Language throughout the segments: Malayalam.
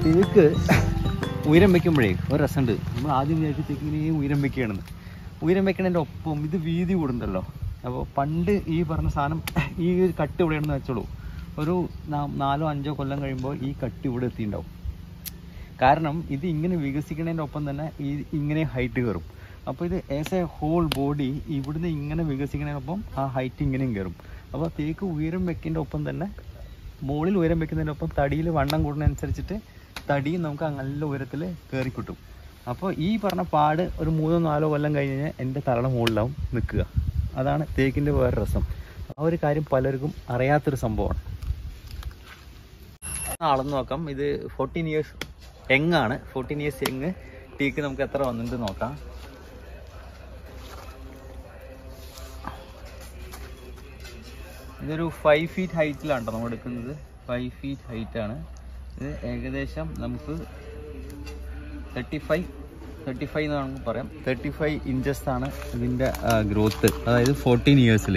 തേക്ക് ഉയരം വെക്കുമ്പോഴേ ഒരു രസമുണ്ട്. നമ്മൾ ആദ്യം വിചാരിച്ച് തേക്ക് ഇങ്ങനെ ഉയരം വെക്കുകയാണെന്ന്. ഉയരം വെക്കണതിൻ്റെ ഒപ്പം ഇത് വീതി കൂടുന്നുണ്ടല്ലോ. അപ്പോൾ പണ്ട് ഈ പറഞ്ഞ സാധനം ഈ ഒരു കട്ട് ഇവിടെയാണെന്ന് വെച്ചോളൂ, ഒരു 4-5 കൊല്ലം കഴിയുമ്പോൾ ഈ കട്ട് ഇവിടെ എത്തിയിട്ടുണ്ടാവും. കാരണം ഇത് ഇങ്ങനെ വികസിക്കുന്നതിൻ്റെ ഒപ്പം തന്നെ ഈ ഇങ്ങനെ ഹൈറ്റ് കയറും. അപ്പോൾ ഇത് ആസ് എ ഹോൾ ബോഡി ഇവിടുന്ന് ഇങ്ങനെ വികസിക്കുന്നതിനൊപ്പം ആ ഹൈറ്റ് ഇങ്ങനെയും കയറും. അപ്പോൾ തേക്ക് ഉയരം വെക്കുന്നതിൻ്റെ ഒപ്പം തന്നെ മുകളിൽ ഉയരം വെക്കുന്നതിൻ്റെ ഒപ്പം തടിയിൽ വണ്ണം കൂടുന്നതനുസരിച്ചിട്ട് തടിയും നമുക്ക് നല്ല ഉയരത്തിൽ കയറി കിട്ടും. അപ്പോൾ ഈ പറഞ്ഞ പാട് ഒരു 3-4 കൊല്ലം കഴിഞ്ഞ് എൻ്റെ തലയുടെ മുകളിലാവും നിൽക്കുക. അതാണ് തേക്കിൻ്റെ വേറെ രസം. ആ ഒരു കാര്യം പലർക്കും അറിയാത്തൊരു സംഭവമാണ്. അളന്ന് നോക്കാം. ഇത് 14 ഇയേഴ്സ് യങ്ങാണ്. 14 ഇയേഴ്സ് യങ് ടീക്ക് നമുക്ക് എത്ര വന്നിട്ട് നോക്കാം. ഇതൊരു 5 ഫീറ്റ് ഹൈറ്റിലാണ് നമ്മൾ എടുക്കുന്നത്. 5 ഫീറ്റ് ഹൈറ്റാണ് ഇത്. ഏകദേശം നമുക്ക് 35 എന്ന് നമുക്ക് പറയാം. 35 ഇഞ്ചസ് ആണ് ഇതിൻ്റെ ഗ്രോത്ത്. അതായത് 14 ഇയേഴ്സിൽ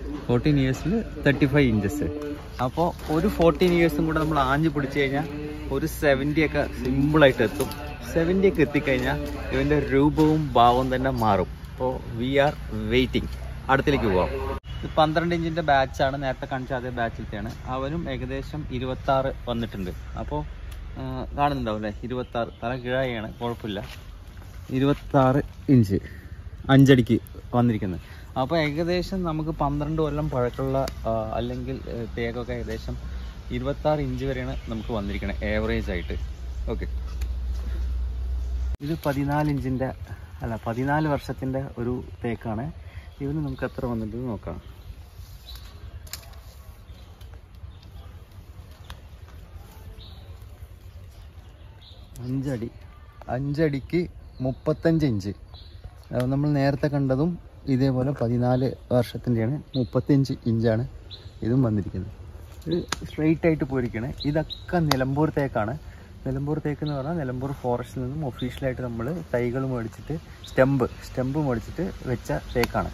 35 ഇഞ്ചസ്. അപ്പോൾ ഒരു 14 ഇയേഴ്സും കൂടെ നമ്മൾ ആഞ്ഞ് പിടിച്ചു കഴിഞ്ഞാൽ ഒരു 70 ഒക്കെ സിമ്പിളായിട്ട് എത്തും. 70 ഒക്കെ എത്തിക്കഴിഞ്ഞാൽ ഇവൻ്റെ രൂപവും ഭാവവും തന്നെ മാറും. അപ്പോൾ വി ആർ വെയിറ്റിംഗ്. അടുത്തിലേക്ക് പോകാം. ഇത് 12 ഇഞ്ചിൻ്റെ ബാച്ചാണ്. നേരത്തെ കാണിച്ച അതേ ബാച്ചിലത്തെയാണ്. അവനും ഏകദേശം 26 വന്നിട്ടുണ്ട്. അപ്പോൾ കാണുന്നുണ്ടാവും അല്ലേ? 26 തല കിഴായാണ്, കുഴപ്പമില്ല. 26 ഇഞ്ച് 5 അടിക്ക് വന്നിരിക്കുന്നത്. അപ്പോൾ ഏകദേശം നമുക്ക് 12 കൊല്ലം പഴക്കമുള്ള അല്ലെങ്കിൽ തേക്കൊക്കെ ഏകദേശം 26 ഇഞ്ച് വരെയാണ് നമുക്ക് വന്നിരിക്കുന്നത് ഏവറേജ് ആയിട്ട്. ഓക്കെ, ഇത് 14 വർഷത്തിൻ്റെ ഒരു തേക്കാണ്. ഇതിന് നമുക്ക് എത്ര വന്നിട്ട് നോക്കാം. 5 അടിക്ക് 35 ഇഞ്ച്. നമ്മൾ നേരത്തെ കണ്ടതും ഇതേപോലെ 14 വർഷത്തിൻ്റെയാണ്. 35 ഇഞ്ചാണ് ഇതും വന്നിരിക്കുന്നത്. ഇത് സ്ട്രെയിറ്റ് ആയിട്ട് പോയിരിക്കണേ. ഇതൊക്കെ നിലമ്പൂർ തേക്കാണ്. നിലമ്പൂർ തേക്ക് എന്ന് പറഞ്ഞാൽ നിലമ്പൂർ ഫോറസ്റ്റിൽ നിന്നും ഒഫീഷ്യലായിട്ട് നമ്മൾ തൈകൾ മേടിച്ചിട്ട് സ്റ്റെമ്പ് മേടിച്ചിട്ട് വെച്ച തേക്കാണ്.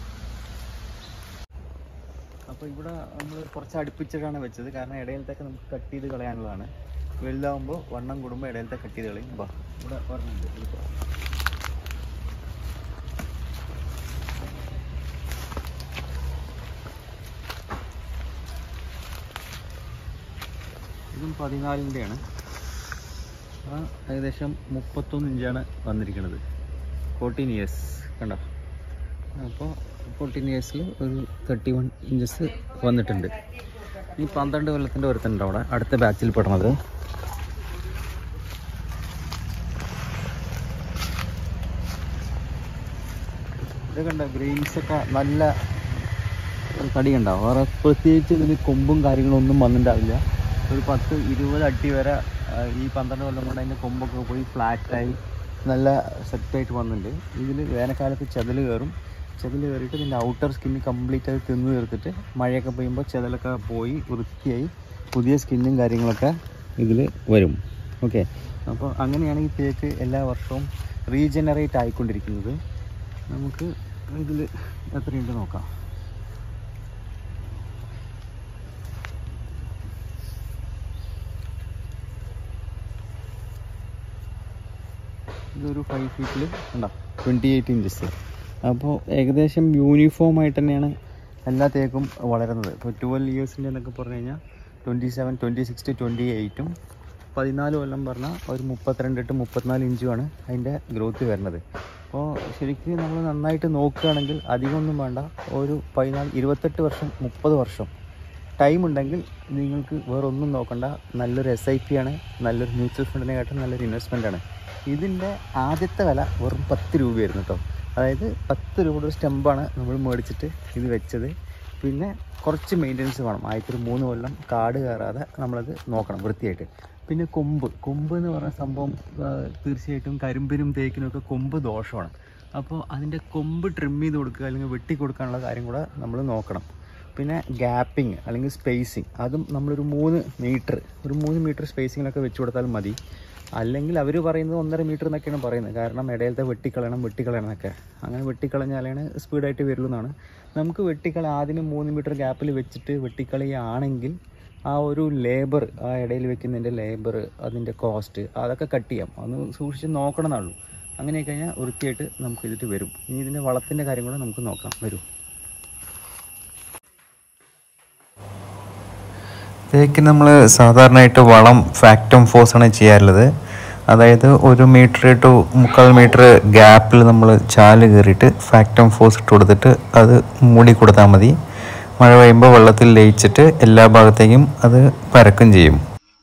അപ്പോൾ ഇവിടെ നമ്മൾ കുറച്ച് അടുപ്പിച്ചിട്ടാണ് വെച്ചത്. കാരണം ഇടയിലത്തൊക്കെ നമുക്ക് കട്ട് ചെയ്ത് കളയാനുള്ളതാണ്. വലുതാകുമ്പോൾ വണ്ണം കൂടുമ്പോൾ ഇടയിലത്തെ കട്ട് ചെയ്ത് കളയും. ഇവിടെ പറഞ്ഞിട്ടുണ്ട്. ഇതും 14-ൻ്റെയാണ്. ഏകദേശം 31 ഇഞ്ചാണ് വന്നിരിക്കുന്നത്. 14 ഇയേഴ്സ് കണ്ടോ. അപ്പോൾ 14 ഇയേഴ്സിൽ ഒരു 31 ഇഞ്ചസ് വന്നിട്ടുണ്ട്. ഈ 12 കൊല്ലത്തിൻ്റെ ഒരുത്തുണ്ട് അവിടെ അടുത്ത ബാച്ചിൽ പെടണത്. ഇത് കണ്ട ഗ്രെയിൻസൊക്കെ നല്ല തടി ഉണ്ടാവും. വേറെ പ്രത്യേകിച്ച് ഇതിന് കൊമ്പും കാര്യങ്ങളൊന്നും വന്നിട്ടുണ്ടാവില്ല. ഒരു 10-20 അടി വരെ ഈ 12 കൊല്ലം കൊണ്ട് അതിൻ്റെ കൊമ്പൊക്കെ പോയി ഫ്ലാറ്റായി നല്ല സെറ്റായിട്ട് വന്നിട്ടുണ്ട്. ഇതിൽ വേനൽക്കാലത്ത് ചെതൽ കയറിയിട്ട് ഇതിൻ്റെ ഔട്ടർ സ്കിന്ന് കംപ്ലീറ്റ് ആയി തിന്നു തീർത്തിട്ട് മഴയൊക്കെ പെയ്യുമ്പോൾ ചെതലൊക്കെ പോയി വൃത്തിയായി പുതിയ സ്കിന്നും കാര്യങ്ങളൊക്കെ ഇതിൽ വരും. ഓക്കെ, അപ്പോൾ അങ്ങനെയാണ് ഈ തേക്ക് എല്ലാ വർഷവും റീജനറേറ്റ് ആയിക്കൊണ്ടിരിക്കുന്നത്. നമുക്ക് ഇതിൽ എത്രയുണ്ട് നോക്കാം. ഇതൊരു 5 ഫീറ്റിൽ ഉണ്ടോ 28 ഇഞ്ചസ്. അപ്പോൾ ഏകദേശം യൂണിഫോമായിട്ട് തന്നെയാണ് എല്ലാ തേക്കും വളരുന്നത്. ഇപ്പോൾ 12 ഇയേഴ്സിൻ്റെ എന്നൊക്കെ പറഞ്ഞു കഴിഞ്ഞാൽ 27, 26, 28ഉം 14 കൊല്ലം പറഞ്ഞാൽ ഒരു 32-34 ഇഞ്ചുമാണ് അതിൻ്റെ ഗ്രോത്ത് വരുന്നത്. അപ്പോൾ ശരിക്കും നമ്മൾ നന്നായിട്ട് നോക്കുകയാണെങ്കിൽ അധികമൊന്നും വേണ്ട. ഒരു 28 വർഷം 30 വർഷം ടൈം ഉണ്ടെങ്കിൽ നിങ്ങൾക്ക് വേറൊന്നും നോക്കണ്ട. നല്ലൊരു SIP ആണ്, നല്ലൊരു മ്യൂച്വൽ ഫണ്ടിനെക്കാട്ടും നല്ലൊരു ഇൻവെസ്റ്റ്മെൻറ്റാണ്. ഇതിൻ്റെ ആദ്യത്തെ വില വെറും 10 രൂപയായിരുന്നു കേട്ടോ. അതായത് 10 രൂപയുടെ ഒരു സ്റ്റെമ്പാണ് നമ്മൾ മേടിച്ചിട്ട് ഇത് വെച്ചത്. പിന്നെ കുറച്ച് മെയിൻ്റനൻസ് വേണം. ആദ്യത്തെ 3 കൊല്ലം കാട് കയറാതെ നമ്മളത് നോക്കണം വൃത്തിയായിട്ട്. പിന്നെ കൊമ്പ് എന്ന് പറഞ്ഞ സംഭവം തീർച്ചയായിട്ടും കരിമ്പിനും തേക്കിനുമൊക്കെ കൊമ്പ് ദോഷമാണ്. അപ്പോൾ അതിൻ്റെ കൊമ്പ് ട്രിം ചെയ്ത് കൊടുക്കുക അല്ലെങ്കിൽ വെട്ടി കൊടുക്കാനുള്ള കാര്യം കൂടെ നമ്മൾ നോക്കണം. പിന്നെ ഗ്യാപ്പിങ് അല്ലെങ്കിൽ സ്പേസിങ്, അതും നമ്മളൊരു 3 മീറ്റർ സ്പേസിങ്ങിലൊക്കെ വെച്ച് കൊടുത്താൽ മതി. അല്ലെങ്കിൽ അവർ പറയുന്നത് 1.5 മീറ്റർ എന്നൊക്കെയാണ് പറയുന്നത്. കാരണം ഇടയിലത്തെ വെട്ടിക്കളയണം എന്നൊക്കെ. അങ്ങനെ വെട്ടിക്കളഞ്ഞാലാണ് സ്പീഡായിട്ട് വരുള്ളൂ എന്നാണ്. നമുക്ക് ആദ്യം 3 മീറ്റർ ഗ്യാപ്പിൽ വെച്ചിട്ട് വെട്ടിക്കളയുകയാണെങ്കിൽ ആ ഒരു ലേബർ, ആ ഇടയിൽ വെക്കുന്നതിൻ്റെ ലേബർ, അതിൻ്റെ കോസ്റ്റ് അതൊക്കെ കട്ട് ചെയ്യാം. അതൊന്ന് സൂക്ഷിച്ച് നോക്കണം എന്നുള്ളൂ. അങ്ങനെ കഴിഞ്ഞാൽ വൃത്തിയായിട്ട് നമുക്ക് ഇതിട്ട് വരും. ഇനി ഇതിൻ്റെ വളത്തിൻ്റെ കാര്യം കൂടെ നമുക്ക് നോക്കാം. വരും. തേക്ക് നമ്മൾ സാധാരണയായിട്ട് വളം ഫാക്ടം ഫോഴ്സാണ് ചെയ്യാറുള്ളത്. അതായത് 1 മീറ്റർ ടു 3/4 മീറ്റർ ഗ്യാപ്പിൽ നമ്മൾ ചാല് കയറിയിട്ട് ഫാക്ടം ഫോഴ്സ് ഇട്ട് കൊടുത്തിട്ട് അത് മൂടി കൊടുത്താൽ മതി. മഴ പെയ്യുമ്പോൾ വെള്ളത്തിൽ ലയിച്ചിട്ട് എല്ലാ ഭാഗത്തേക്കും അത് പരക്കും ചെയ്യും.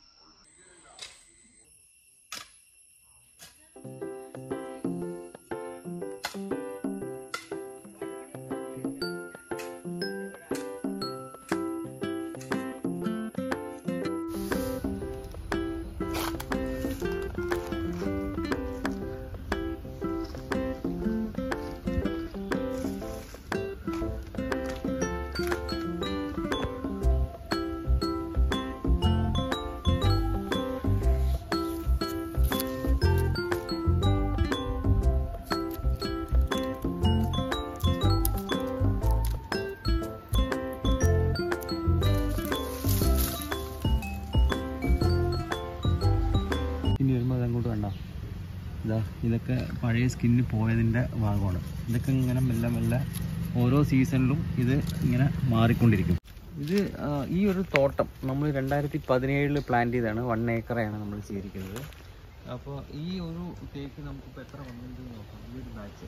ഇനി വരുമ്പോൾ അതങ്ങോട്ട് വേണ്ട, ഇതാ ഇതൊക്കെ പഴയ സ്കിന്ന് പോയതിൻ്റെ ഭാഗമാണ്. ഇതൊക്കെ ഇങ്ങനെ മെല്ലെ മെല്ലെ ഓരോ സീസണിലും ഇത് ഇങ്ങനെ മാറിക്കൊണ്ടിരിക്കും. ഇത് ഈ ഒരു തോട്ടം നമ്മൾ 2017 പ്ലാന്റ് ചെയ്താണ്. 1 ഏക്കറാണ് നമ്മൾ ചെയ്തിരിക്കുന്നത്. അപ്പോൾ ഈ ഒരു തേക്ക് നമുക്കിപ്പോൾ എത്ര വന്നിട്ടുണ്ടെന്ന് നോക്കാം. ഈ ഒരു ബാച്ച്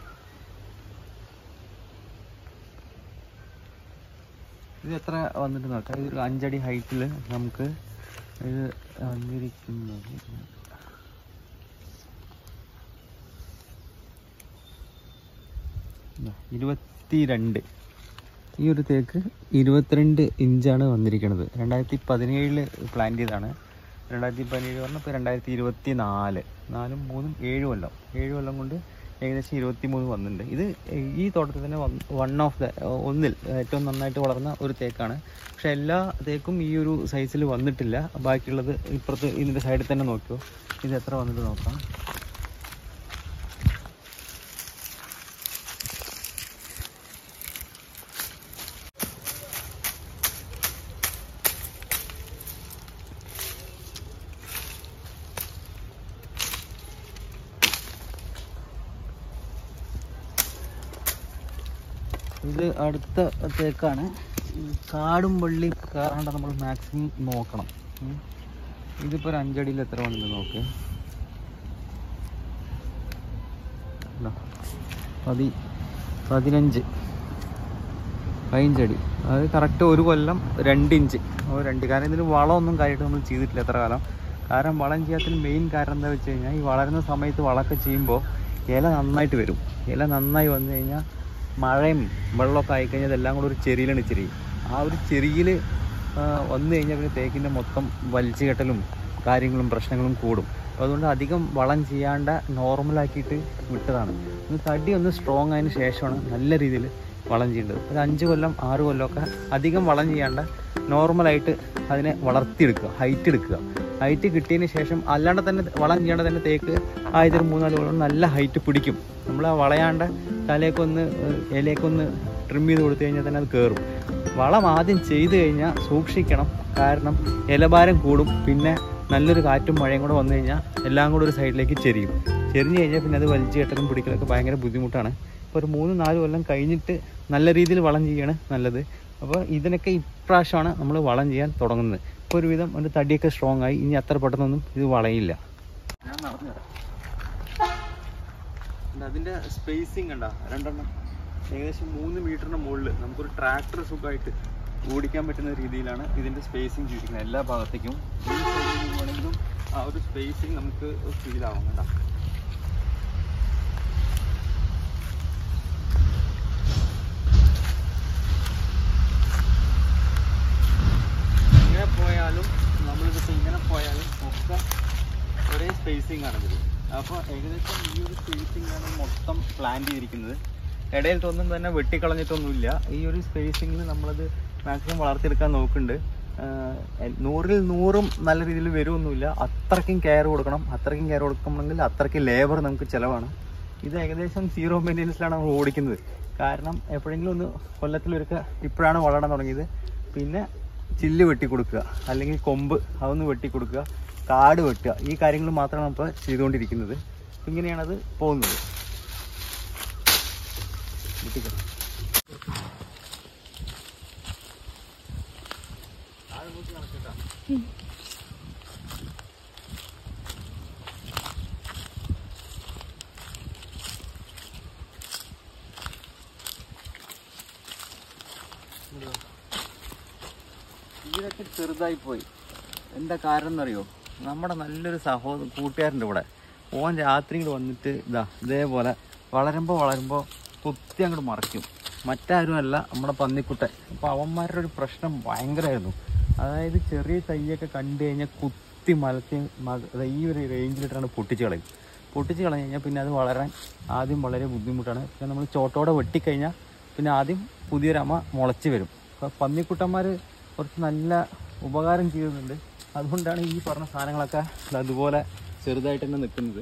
ഇത് എത്ര വന്നിട്ട് നോക്കാം. ഇതൊരു 5 അടി ഹൈറ്റിൽ നമുക്ക് ഇത് വന്നിരിക്കുന്നത് 22. ഈ ഒരു തേക്ക് 22 ഇഞ്ചാണ് വന്നിരിക്കുന്നത്. 2017 പ്ലാന്റ് ചെയ്താണ്. 2017 പറഞ്ഞാൽ ഇപ്പോൾ 2024, 4, 3, 7 കൊല്ലം. 7 കൊല്ലം കൊണ്ട് ഏകദേശം 23 വന്നിട്ടുണ്ട്. ഇത് ഈ തോട്ടത്തിൽ തന്നെ ഒന്നിൽ ഏറ്റവും നന്നായിട്ട് വളർന്ന ഒരു തേക്കാണ്. പക്ഷെ എല്ലാ തേക്കും ഈ ഒരു സൈസിൽ വന്നിട്ടില്ല. ബാക്കിയുള്ളത് ഇപ്പുറത്ത് ഇതിൻ്റെ സൈഡിൽ തന്നെ നോക്കിയോ. ഇത് എത്ര വന്നിട്ട് നോക്കാം. ഇത് അടുത്ത തേക്കാണ്. കാടും വള്ളി കയറാണ്ട് നമ്മൾ മാക്സിമം നോക്കണം. ഇതിപ്പോൾ ഒരു 5 അടിയിൽ എത്ര വന്നിട്ട് നോക്ക്. 15 അടി. അത് കറക്റ്റ് 1 കൊല്ലം 2 ഇഞ്ച്. 2. കാരണം ഇതിന് വളമൊന്നും കാര്യമായിട്ട് നമ്മൾ ചെയ്തിട്ടില്ല എത്ര കാലം. കാരണം വളം ചെയ്യാത്തതിന് മെയിൻ കാരണം എന്താ വെച്ച് കഴിഞ്ഞാൽ, ഈ വളരുന്ന സമയത്ത് വളമൊക്കെ ചെയ്യുമ്പോൾ ഇല നന്നായിട്ട് വരും. ഇല നന്നായി വന്നു കഴിഞ്ഞാൽ മഴയും വെള്ളമൊക്കെ ആയിക്കഴിഞ്ഞാൽ ഇതെല്ലാം കൂടെ ഒരു ചെറിയിലാണ് ചെറിയ. ആ ഒരു ചെറിയിൽ വന്നു കഴിഞ്ഞാൽ പിന്നെ തേക്കിൻ്റെ മൊത്തം വലിച്ചു കെട്ടലും കാര്യങ്ങളും പ്രശ്നങ്ങളും കൂടും. അപ്പോൾ അതുകൊണ്ട് അധികം വളം ചെയ്യാണ്ട നോർമലാക്കിയിട്ട് വിട്ടതാണ്. തടി ഒന്ന് സ്ട്രോങ് ആയതിനു ശേഷമാണ് നല്ല രീതിയിൽ വളം ചെയ്യേണ്ടത്. ഒരു 5 കൊല്ലം 6 കൊല്ലമൊക്കെ അധികം വളം ചെയ്യാണ്ട നോർമലായിട്ട് അതിനെ വളർത്തിയെടുക്കുക, ഹൈറ്റ് എടുക്കുക. ഹൈറ്റ് കിട്ടിയതിന് ശേഷം അല്ലാണ്ട് തന്നെ വളം ചെയ്യാണ്ട് തന്നെ തേക്ക് ആയതൊരു 3-4 കൊല്ലം നല്ല ഹൈറ്റ് പിടിക്കും. നമ്മൾ ആ വളയാണ്ട് ഇലയൊക്കെ ട്രിം ചെയ്ത് കൊടുത്തു കഴിഞ്ഞാൽ തന്നെ അത് കയറും. വളം ആദ്യം ചെയ്ത് കഴിഞ്ഞാൽ സൂക്ഷിക്കണം. കാരണം ഇലഭാരം കൂടും. പിന്നെ നല്ലൊരു കാറ്റും മഴയും കൂടെ വന്നു കഴിഞ്ഞാൽ എല്ലാം കൂടെ ഒരു സൈഡിലേക്ക് ചെരിയും കഴിഞ്ഞാൽ പിന്നെ അത് വലിച്ചു കെട്ടലും പിടിക്കലൊക്കെ ഭയങ്കര ബുദ്ധിമുട്ടാണ്. ഇപ്പോൾ ഒരു 3-4 കൊല്ലം കഴിഞ്ഞിട്ട് നല്ല രീതിയിൽ വളം ചെയ്യാണ് നല്ലത്. അപ്പോൾ ഇതിനൊക്കെ ഇപ്രാവശ്യമാണ് നമ്മൾ വളം ചെയ്യാൻ തുടങ്ങുന്നത്. ഇപ്പോൾ ഒരുവിധം ഒരു തടിയൊക്കെ സ്ട്രോങ് ആയി. ഇനി അത്ര പെട്ടെന്നൊന്നും ഇത് വളയില്ല. ഞാൻ നടന്നു തരാം. അതിൻ്റെ സ്പേസിങ് കണ്ട 2 എണ്ണം ഏകദേശം 3 മീറ്ററിന് മുകളിൽ നമുക്കൊരു ട്രാക്ടർ സുഖമായിട്ട് ഓടിക്കാൻ പറ്റുന്ന രീതിയിലാണ് ഇതിൻ്റെ സ്പേസിങ് ചെയ്തിരിക്കുന്നത്. എല്ലാ ഭാഗത്തേക്കും വേണമെങ്കിലും ആ ഒരു സ്പേസിങ് നമുക്ക് ഫീൽ ആവും. കണ്ട ഇങ്ങനെ പോയാലും നമ്മളിതിപ്പോൾ ഇങ്ങനെ പോയാലും ഒക്കെ ഒരേ സ്പേസിങ് ആണ് ഇതിൽ. അപ്പോൾ ഏകദേശം ഈ ഒരു സ്പേസിങ്ങാണ് മൊത്തം പ്ലാൻ ചെയ്തിരിക്കുന്നത്. ഇടയിലൊന്നും തന്നെ വെട്ടിക്കളഞ്ഞിട്ടൊന്നുമില്ല. ഈ ഒരു സ്പേസിങ്ങിൽ നമ്മളത് മാക്സിമം വളർത്തിയെടുക്കാൻ നോക്കുന്നുണ്ട്. 100-ൽ 100 നല്ല രീതിയിൽ വരുമൊന്നുമില്ല. അത്രയ്ക്കും കെയർ കൊടുക്കണം. അത്രയ്ക്കും കെയർ കൊടുക്കണമെങ്കിൽ അത്രയ്ക്ക് ലേബർ നമുക്ക് ചിലവാണ്. ഇത് ഏകദേശം 0 മെയിൻ്റെനൻസിലാണ് നമ്മൾ ഓടിക്കുന്നത്. കാരണം എപ്പോഴെങ്കിലും ഒന്ന് കൊല്ലത്തിലൊരുക്ക ഇപ്പോഴാണ് വളരാൻ തുടങ്ങിയത്. പിന്നെ ചില്ല് വെട്ടി കൊടുക്കുക, അല്ലെങ്കിൽ കൊമ്പ് അതൊന്ന് വെട്ടി കൊടുക്കുക, കാട് വെട്ടുക. ഈ കാര്യങ്ങൾ മാത്രമാണ് ഇപ്പോൾ ചെയ്തുകൊണ്ടിരിക്കുന്നത്. ഇങ്ങനെയാണത് പോകുന്നത്. ഇതൊക്കെ ചെറുതായി പോയി. എന്താ കാരണം എന്നറിയോ? നമ്മുടെ നല്ലൊരു കൂട്ടുകാരൻ്റെ ഇവിടെ ഓൻ രാത്രി ഇങ്ങോട്ട് വന്നിട്ട് ഇതേപോലെ വളരുമ്പോൾ കുത്തി അങ്ങോട്ട് മറിക്കും. മറ്റാരുമല്ല, നമ്മുടെ പന്നിക്കുട്ടൻ. അപ്പോൾ അവന്മാരുടെ ഒരു പ്രശ്നം ഭയങ്കരമായിരുന്നു. അതായത് ചെറിയ തൈയൊക്കെ കണ്ടു കഴിഞ്ഞാൽ കുത്തി മലത്തി ഈ ഒരു റേഞ്ചിലിട്ടാണ് പൊട്ടിച്ച് കളയും. പൊട്ടിച്ച് കളഞ്ഞു കഴിഞ്ഞാൽ പിന്നെ അത് വളരാൻ ആദ്യം വളരെ ബുദ്ധിമുട്ടാണ്. പിന്നെ നമ്മൾ ചോട്ടോടെ വെട്ടിക്കഴിഞ്ഞാൽ പിന്നെ ആദ്യം പുതിയൊരമ്മ മുളച്ച് വരും. അപ്പോൾ പന്നിക്കുട്ടന്മാർ കുറച്ച് നല്ല ഉപകാരം ചെയ്യുന്നുണ്ട്. അതുകൊണ്ടാണ് ഈ പറഞ്ഞ സാധനങ്ങളൊക്കെ അതുപോലെ ചെറുതായിട്ട് തന്നെ നിൽക്കുന്നത്.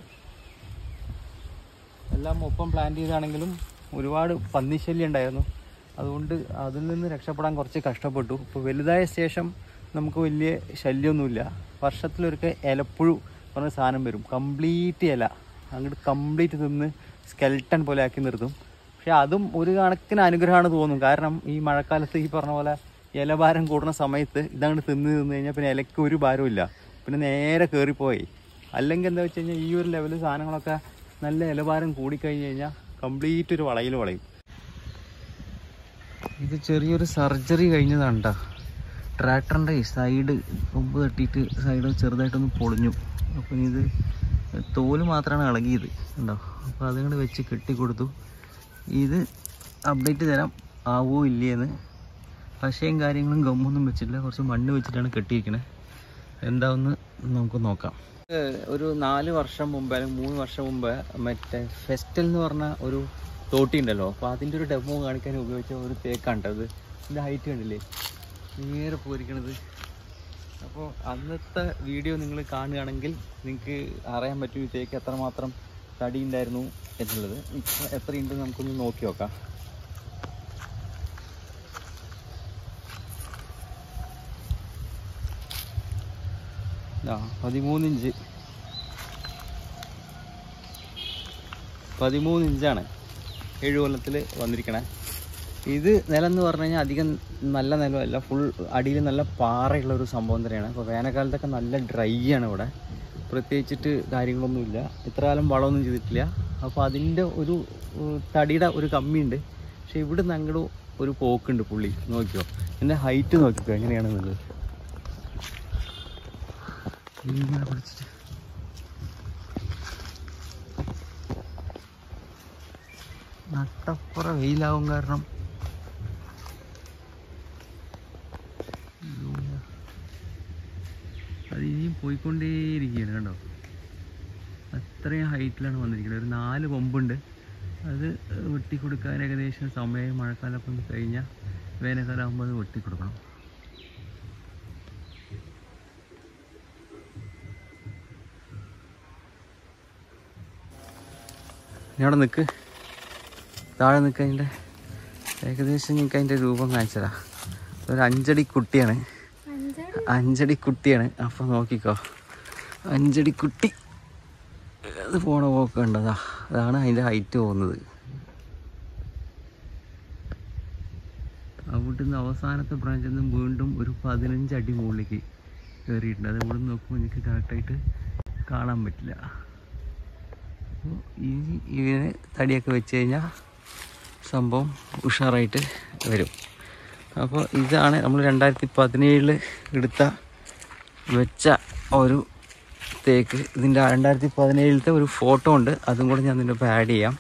എല്ലാം ഒപ്പം പ്ലാൻ ചെയ്താണെങ്കിലും ഒരുപാട് പന്നിശല്യം ഉണ്ടായിരുന്നു. അതുകൊണ്ട് അതിൽ നിന്ന് രക്ഷപ്പെടാൻ കുറച്ച് കഷ്ടപ്പെട്ടു. ഇപ്പോൾ വലുതായ ശേഷം നമുക്ക് വലിയ ശല്യമൊന്നുമില്ല. വർഷത്തിലൊരിക്കൽ ഇലപ്പുഴു പറഞ്ഞ സാധനം വരും. കംപ്ലീറ്റ് ഇല അങ്ങോട്ട് കംപ്ലീറ്റ് തിന്ന് സ്കെൽട്ടൺ പോലെ ആക്കി നിർത്തും. പക്ഷെ അതും ഒരു കണക്കിന് അനുഗ്രഹമാണ് തോന്നും. കാരണം ഈ മഴക്കാലത്ത് ഈ പറഞ്ഞ പോലെ ഇലഭാരം കൂടുന്ന സമയത്ത് ഇതങ്ങോട്ട് തിന്ന് കഴിഞ്ഞാൽ പിന്നെ ഇലയ്ക്ക് ഒരു ഭാരവും ഇല്ല, പിന്നെ നേരെ കയറിപ്പോയി. അല്ലെങ്കിൽ എന്താ വെച്ച് കഴിഞ്ഞാൽ ഈ ഒരു ലെവൽ സാധനങ്ങളൊക്കെ നല്ല ഇലഭാരം കൂടിക്കഴിഞ്ഞ് കഴിഞ്ഞാൽ കംപ്ലീറ്റ് ഒരു വളയും. ഇത് ചെറിയൊരു സർജറി കഴിഞ്ഞതാണ് കേട്ടോ. ട്രാക്ടറിൻ്റെ സൈഡ് കൊമ്പ് തട്ടിയിട്ട് സൈഡ് ചെറുതായിട്ടൊന്ന് പൊളിഞ്ഞു. അപ്പം ഇത് തോല് മാത്രമാണ് ഇളകിയത് ഉണ്ടോ. അപ്പോൾ അതുകൊണ്ട് വെച്ച് കെട്ടിക്കൊടുത്തു. ഇത് അപ്ഡേറ്റ് തരാം ആവോ ഇല്ലേന്ന്. പശയും കാര്യങ്ങളും ഗമ്മൊന്നും വെച്ചിട്ടില്ല, കുറച്ച് മണ്ണ് വെച്ചിട്ടാണ് കെട്ടിയിരിക്കണേ. എന്താവെന്ന് നമുക്ക് നോക്കാം. ഒരു 4 വർഷം മുമ്പ് അല്ലെങ്കിൽ 3 വർഷം മുമ്പ് മറ്റേ ഫെസ്റ്റൽ എന്ന് പറഞ്ഞ ഒരു തോട്ടി ഉണ്ടല്ലോ, അപ്പോൾ അതിൻ്റെ ഒരു ഡെമോ കാണിക്കാൻ ഉപയോഗിച്ച ഒരു തേക്കാണ് അത്. ഇതിൻ്റെ ഹൈറ്റ് കണ്ടില്ലേ, നേരെ പോയിരിക്കണത്. അപ്പോൾ അന്നത്തെ വീഡിയോ നിങ്ങൾ കാണുകയാണെങ്കിൽ നിങ്ങൾക്ക് അറിയാൻ പറ്റും ഈ തേക്ക് എത്രമാത്രം തടി ഉണ്ടായിരുന്നു എന്നുള്ളത്. ഇപ്പോൾ എത്രയുണ്ടെന്ന് നമുക്കൊന്ന് നോക്കി നോക്കാം. 13 ഇഞ്ച് 13 ഇഞ്ചാണ് 7 കൊല്ലത്തിൽ വന്നിരിക്കണേ. ഇത് നിലം എന്ന് പറഞ്ഞു കഴിഞ്ഞാൽ അധികം നല്ല നിലമല്ല, ഫുൾ അടിയിൽ നല്ല പാറയുള്ളൊരു സംഭവം തന്നെയാണ്. അപ്പോൾ വേനൽക്കാലത്തൊക്കെ നല്ല ഡ്രൈ ആണ് ഇവിടെ, പ്രത്യേകിച്ചിട്ട് കാര്യങ്ങളൊന്നുമില്ല. ഇത്ര കാലം വളമൊന്നും ചെയ്തിട്ടില്ല. അപ്പോൾ അതിൻ്റെ ഒരു തടിയുടെ ഒരു കമ്മിയുണ്ട്. പക്ഷെ ഇവിടെ നിന്ന് അങ്ങോട്ട് ഒരു പോക്കുണ്ട് പുള്ളി. നോക്കിയോ, എൻ്റെ ഹൈറ്റ് നോക്കിക്കോ എങ്ങനെയാണെന്നുള്ളത്. ഇങ്ങനെ പിടിച്ചിട്ട് നട്ടപ്പുറ വെയിലാവും. കാരണം അത് ഇനിയും പോയിക്കൊണ്ടേയിരിക്കുകയാണ് കണ്ടോ. അത്രയും ഹൈറ്റിലാണ് വന്നിരിക്കുന്നത്. ഒരു 4 കൊമ്പുണ്ട്. അത് വെട്ടിക്കൊടുക്കാൻ ഏകദേശം സമയം മഴക്കാലം കഴിഞ്ഞാൽ വേനൽക്കാലം ആകുമ്പോൾ അത് വെട്ടിക്കൊടുക്കണം. ഇവിടെ നിൽക്ക്, താഴെ നിൽക്കുക. അതിൻ്റെ ഏകദേശം നിങ്ങൾക്ക് അതിൻ്റെ രൂപം കാണിച്ചതാ. ഒരു 5 അടി കുട്ടിയാണ്, 5 അടി കുട്ടിയാണ്. അപ്പോൾ നോക്കിക്കോ, 5 അടി കുട്ടി അത് പോണ പോക്ക് കണ്ടതാ. അതാണ് അതിൻ്റെ ഹൈറ്റ് പോകുന്നത്. അവിടുന്ന് അവസാനത്തെ ബ്രാഞ്ചിൽ നിന്ന് വീണ്ടും ഒരു 15 അടി മുകളിലേക്ക് കയറിയിട്ടുണ്ട്. അത് ഇവിടെ നിന്ന് നോക്കുമ്പോൾ എനിക്ക് കറക്റ്റായിട്ട് കാണാൻ പറ്റില്ല. അപ്പോൾ ഇതിന് തടിയൊക്കെ വെച്ച് കഴിഞ്ഞാൽ സംഭവം ഉഷാറായിട്ട് വരും. അപ്പോൾ ഇതാണ് നമ്മൾ 2017 വെച്ച ഒരു തേക്ക്. ഇതിൻ്റെ 2017 ഒരു ഫോട്ടോ ഉണ്ട്, അതും കൂടെ ഞാൻ ഇതിൻ്റെ ഒപ്പം ആഡ് ചെയ്യാം.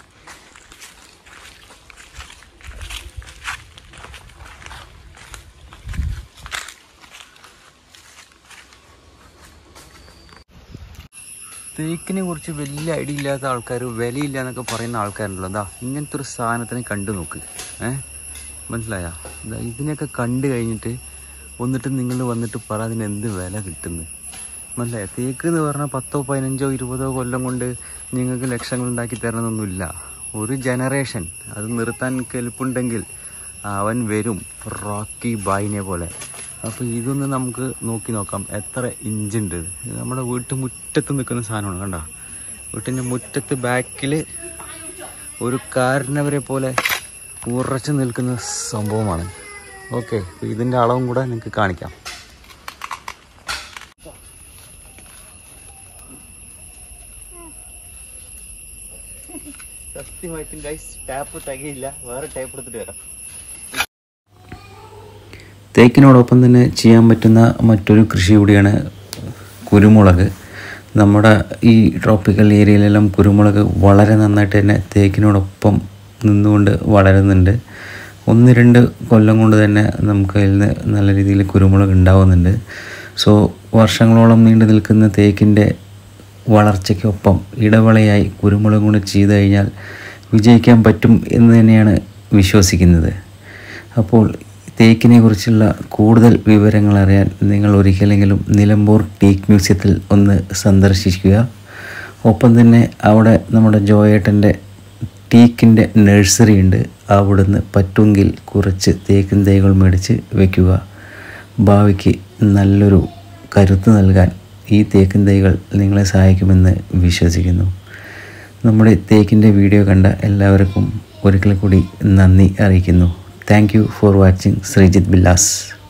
തേക്കിനെ കുറിച്ച് വലിയ ഐഡിയ ഇല്ലാത്ത ആൾക്കാർ, വിലയില്ല എന്നൊക്കെ പറയുന്ന ആൾക്കാരുണ്ടല്ലോ, എന്താ ഇങ്ങനത്തെ ഒരു സാധനത്തിനെ കണ്ടു നോക്ക്. മനസ്സിലായോ? ഇതിനെയൊക്കെ കണ്ടു കഴിഞ്ഞിട്ട് നിങ്ങൾ വന്നിട്ട് പറ അതിന് എന്ത് വില കിട്ടുന്നു. മനസ്സിലായോ? തേക്ക് എന്ന് പറഞ്ഞാൽ 10, 15, 20 കൊല്ലം കൊണ്ട് നിങ്ങൾക്ക് ലക്ഷങ്ങൾ ഉണ്ടാക്കി തരണമെന്നൊന്നുമില്ല. ഒരു ജനറേഷൻ അത് നിർത്താൻ കെൽപ്പുണ്ടെങ്കിൽ അവൻ വരും, റോക്കി ബായിനെ പോലെ. അപ്പോൾ ഇതൊന്ന് നമുക്ക് നോക്കി നോക്കാം എത്ര ഇഞ്ചുണ്ട്. ഇത് നമ്മുടെ മുറ്റത്ത് നിൽക്കുന്ന സാധനമാണ്. കണ്ടോ, വീട്ടിൻ്റെ മുറ്റത്ത് ബാക്കിൽ ഒരു കാരണവരെ പോലെ ഉറച്ചു നിൽക്കുന്ന സംഭവമാണ്. ഓക്കെ, അപ്പോൾ ഇതിൻ്റെ അളവും കൂടെ നിങ്ങൾക്ക് കാണിക്കാം. സത്യമായിട്ടും ഗൈസ് ടാപ്പ് തികയില്ല, വേറെ ടാപ്പ് എടുത്തിട്ട് വരാം. തേക്കിനോടൊപ്പം തന്നെ ചെയ്യാൻ പറ്റുന്ന മറ്റൊരു കൃഷി കൂടിയാണ് കുരുമുളക്. നമ്മുടെ ഈ ട്രോപ്പിക്കൽ ഏരിയയിലെല്ലാം കുരുമുളക് വളരെ നന്നായിട്ട് തന്നെ തേക്കിനോടൊപ്പം നിന്നുകൊണ്ട് വളരുന്നുണ്ട്. 1-2 കൊല്ലം കൊണ്ട് തന്നെ നമുക്ക് അതിൽ നിന്ന് നല്ല രീതിയിൽ കുരുമുളക് ഉണ്ടാവുന്നുണ്ട്. സോ വർഷങ്ങളോളം നീണ്ടു നിൽക്കുന്ന തേക്കിൻ്റെ വളർച്ചയ്ക്കൊപ്പം ഇടവേളയായി കുരുമുളക് കൊണ്ട് ചെയ്തു കഴിഞ്ഞാൽ വിജയിക്കാൻ പറ്റും എന്ന് തന്നെയാണ് വിശ്വസിക്കുന്നത്. അപ്പോൾ തേക്കിനെ കുറിച്ചുള്ള കൂടുതൽ വിവരങ്ങൾ അറിയാൻ നിങ്ങൾ ഒരിക്കലെങ്കിലും നിലമ്പൂർ ടീക്ക് മ്യൂസിയത്തിൽ ഒന്ന് സന്ദർശിക്കുക. ഒപ്പം തന്നെ അവിടെ നമ്മുടെ ജോയേട്ടൻ്റെ ടീക്കിൻ്റെ നഴ്സറി ഉണ്ട്. അവിടുന്ന് പറ്റുമെങ്കിൽ കുറച്ച് തേക്കിൻ തൈകൾ മേടിച്ച് വയ്ക്കുക. ഭാവിക്ക് നല്ലൊരു കരുത്ത് നൽകാൻ ഈ തേക്കിൻ തൈകൾ നിങ്ങളെ സഹായിക്കുമെന്ന് വിശ്വസിക്കുന്നു. നമ്മുടെ തേക്കിൻ്റെ വീഡിയോ കണ്ട എല്ലാവർക്കും ഒരിക്കൽ കൂടി നന്ദി അറിയിക്കുന്നു. Thank you for watching Sreejith ബില്ലാസ്.